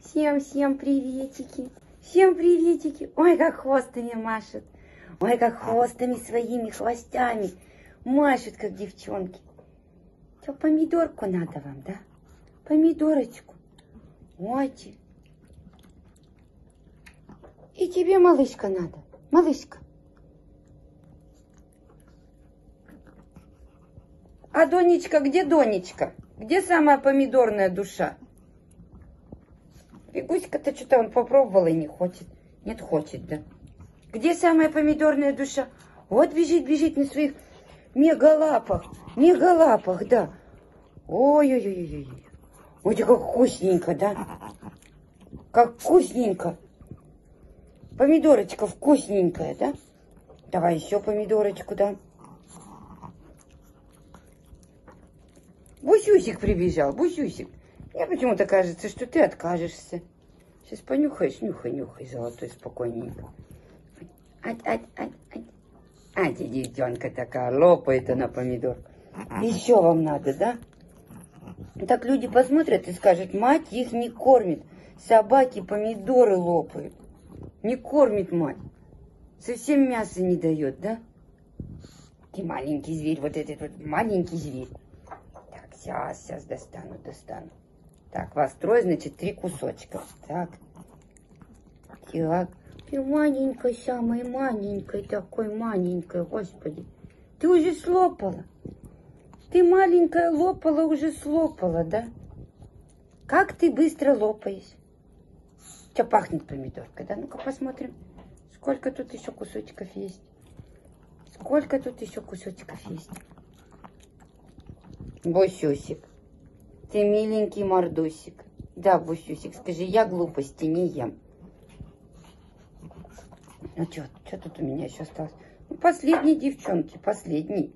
Всем приветики. Всем приветики. Ой, как хвостами машут. Ой, как хвостами своими хвостями машут, как девчонки. Что, помидорку надо вам, да? Помидорочку. Ой, и тебе, малышка, надо. Малышка. А Донечка, где Донечка? Где самая помидорная душа? Вигуська-то что-то он попробовал и не хочет. Нет, хочет, да. Где самая помидорная душа? Вот бежит на своих мегалапах. Мегалапах, да. Ой-ой-ой-ой. Ой, как вкусненько, да? Как вкусненько. Помидорочка вкусненькая, да? Давай еще помидорочку, да? Бусюсик прибежал, Бусюсик. Мне почему-то кажется, что ты откажешься. Сейчас понюхаешь, нюхай, золотой, спокойненько. А, девчонка такая, лопает она помидорку. Еще вам надо, да? Так люди посмотрят и скажут, мать их не кормит. Собаки помидоры лопают. Не кормит мать. Совсем мяса не дает, да? И маленький зверь, вот этот вот маленький зверь. Так, сейчас достану. Так, вас трое, значит, 3 кусочка. Так. Ты маленькая, самая маленькая, такой маленькая, господи. Ты уже слопала. Ты маленькая лопала, уже слопала, да? Как ты быстро лопаешь. Что пахнет помидоркой, да? Ну-ка посмотрим, сколько тут еще кусочков есть. Сколько тут еще кусочков есть. Бусюсик. Ты миленький мордусик. Да, Бусюсик, скажи, я глупости не ем. Ну что тут у меня еще осталось? Ну, последний, девчонки, последний.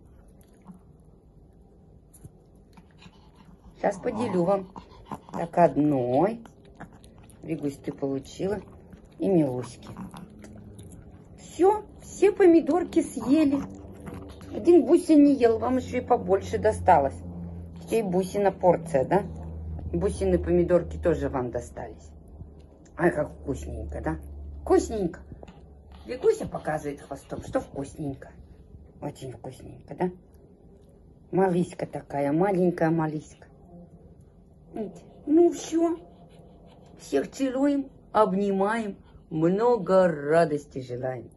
Сейчас поделю вам. Так, одной. Вигусь, ты получила. И Милуськи. Все помидорки съели. Один Буся не ел, вам еще и побольше досталось. И Бусина порция, да? Бусины помидорки тоже вам достались. Ай, как вкусненько, да? Вкусненько. Вигуся показывает хвостом, что вкусненько. Очень вкусненько, да? Малыська такая, маленькая малыська. Ну все. Всех целуем, обнимаем, много радости желаем.